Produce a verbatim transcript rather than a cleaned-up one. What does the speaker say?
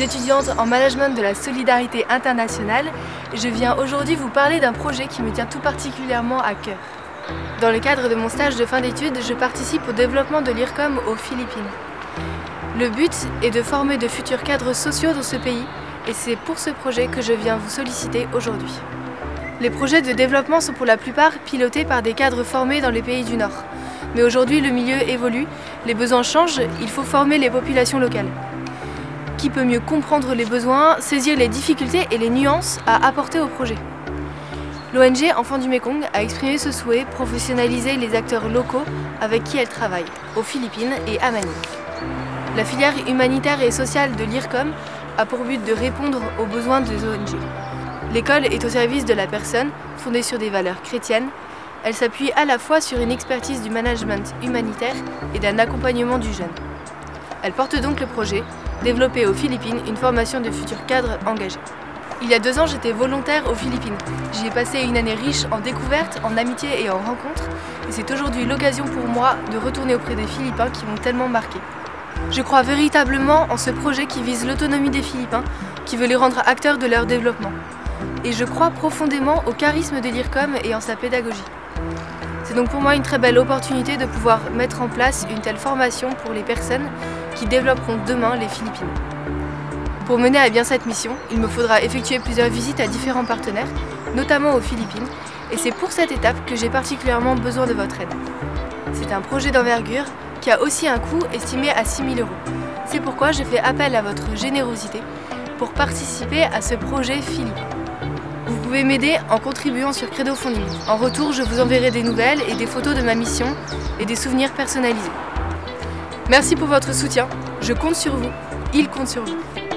suis étudiante en management de la solidarité internationale et je viens aujourd'hui vous parler d'un projet qui me tient tout particulièrement à cœur. Dans le cadre de mon stage de fin d'études, je participe au développement de l'I R C O M aux Philippines. Le but est de former de futurs cadres sociaux dans ce pays et c'est pour ce projet que je viens vous solliciter aujourd'hui. Les projets de développement sont pour la plupart pilotés par des cadres formés dans les pays du Nord. Mais aujourd'hui, le milieu évolue, les besoins changent, il faut former les populations locales. Qui peut mieux comprendre les besoins, saisir les difficultés et les nuances à apporter au projet? L'O N G Enfants du Mékong a exprimé ce souhait, professionnaliser les acteurs locaux avec qui elle travaille, aux Philippines et à Manille. La filière humanitaire et sociale de l'I R C O M a pour but de répondre aux besoins des O N G. L'école est au service de la personne, fondée sur des valeurs chrétiennes. Elle s'appuie à la fois sur une expertise du management humanitaire et d'un accompagnement du jeune. Elle porte donc le projet « Développer aux Philippines une formation de futurs cadres engagés ». Il y a deux ans, j'étais volontaire aux Philippines. J'y ai passé une année riche en découvertes, en amitié et en rencontres. Et c'est aujourd'hui l'occasion pour moi de retourner auprès des Philippins qui m'ont tellement marqué. Je crois véritablement en ce projet qui vise l'autonomie des Philippins, qui veut les rendre acteurs de leur développement. Et je crois profondément au charisme de l'I R C O M et en sa pédagogie. C'est donc pour moi une très belle opportunité de pouvoir mettre en place une telle formation pour les personnes qui développeront demain les Philippines. Pour mener à bien cette mission, il me faudra effectuer plusieurs visites à différents partenaires, notamment aux Philippines, et c'est pour cette étape que j'ai particulièrement besoin de votre aide. C'est un projet d'envergure qui a aussi un coût estimé à six mille euros. C'est pourquoi je fais appel à votre générosité pour participer à ce projet philippin. Vous pouvez m'aider en contribuant sur Credofunding. En retour, je vous enverrai des nouvelles et des photos de ma mission et des souvenirs personnalisés. Merci pour votre soutien, je compte sur vous, il compte sur vous.